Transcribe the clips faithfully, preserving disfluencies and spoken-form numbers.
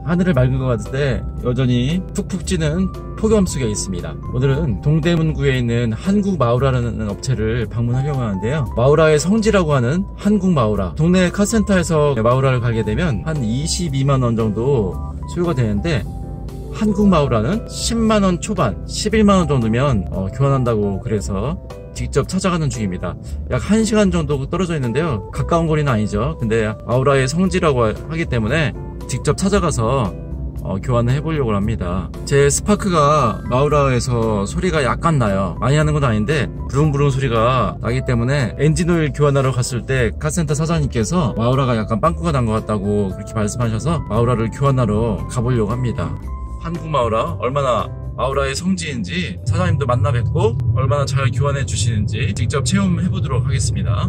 하늘을 맑은 것 같을 때 여전히 푹푹 찌는 폭염 속에 있습니다. 오늘은 동대문구에 있는 한국마우라라는 업체를 방문하려고 하는데요. 마우라의 성지라고 하는 한국마우라. 동네 카센터에서 마우라를 가게 되면 한 이십이만 원 정도 소요가 되는데, 한국마우라는 십만 원 초반, 십일만 원 정도면 어, 교환한다고 그래서 직접 찾아가는 중입니다. 약 한 시간 정도 떨어져 있는데요. 가까운 거리는 아니죠. 근데 마우라의 성지라고 하기 때문에 직접 찾아가서 어, 교환을 해보려고 합니다. 제 스파크가 마우라에서 소리가 약간 나요. 많이 나는 건 아닌데 부릉부릉 소리가 나기 때문에 엔진오일 교환하러 갔을 때 카센터 사장님께서 마우라가 약간 빵꾸가 난 것 같다고 그렇게 말씀하셔서 마우라를 교환하러 가보려고 합니다. 한국마우라, 얼마나 마우라의 성지인지 사장님도 만나 뵙고 얼마나 잘 교환해 주시는지 직접 체험해 보도록 하겠습니다.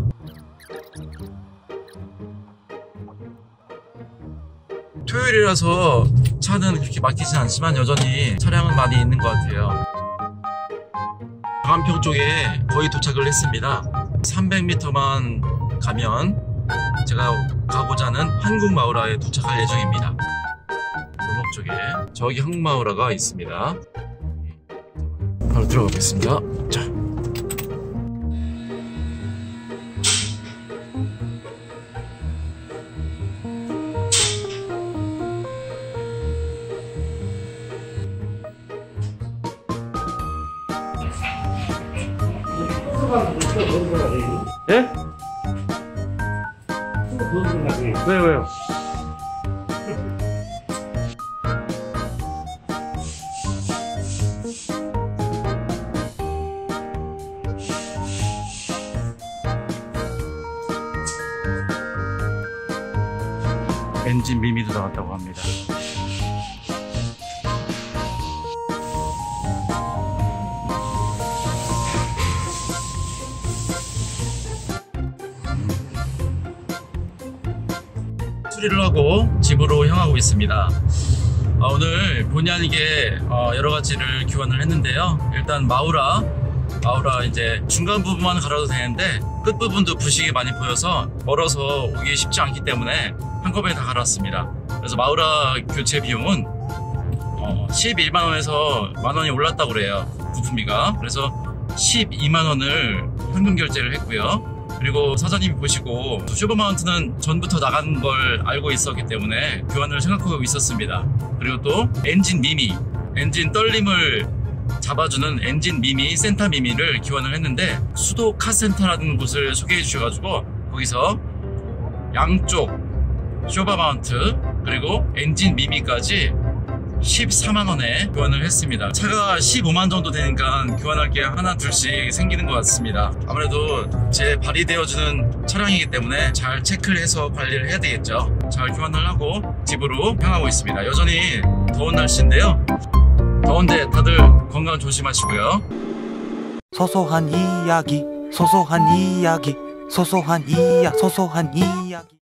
토요일이라서 차는 그렇게 막히진 않지만 여전히 차량은 많이 있는 것 같아요. 광안평 쪽에 거의 도착을 했습니다. 삼백 미터만 가면 제가 가고자 하는 한국마우라에 도착할 예정입니다. 골목 쪽에 저기 한국마우라가 있습니다. 바로 들어가 보겠습니다. 자. 예? 왜요 왜요? 엔진 미미도 나왔다고 합니다. 수리를 하고 집으로 향하고 있습니다. 아, 오늘 본의 아니게 어, 여러 가지를 교환을 했는데요. 일단 마우라, 마우라 이제 중간 부분만 갈아도 되는데 끝 부분도 부식이 많이 보여서 멀어서 오기 쉽지 않기 때문에 한꺼번에 다 갈았습니다. 그래서 마우라 교체 비용은 어, 십일만 원에서 만 원이 올랐다고 그래요. 부품비가. 그래서 십이만 원을 현금 결제를 했고요. 그리고 사장님이 보시고 쇼버 마운트는 전부터 나간 걸 알고 있었기 때문에 교환을 생각하고 있었습니다. 그리고 또 엔진 미미, 엔진 떨림을 잡아주는 엔진 미미, 센터 미미를 교환을 했는데 수도 카센터라는 곳을 소개해 주셔가지고 거기서 양쪽 쇼버 마운트 그리고 엔진 미미까지 십사만 원에 교환을 했습니다. 차가 십오만 정도 되니까 교환할 게 하나 둘씩 생기는 것 같습니다. 아무래도 제 발휘되어주는 차량이기 때문에 잘 체크를 해서 관리를 해야 되겠죠. 잘 교환을 하고 집으로 향하고 있습니다. 여전히 더운 날씨인데요. 더운데 다들 건강 조심하시고요. 소소한 이야기, 소소한 이야기, 소소한 이야, 소소한 이야기.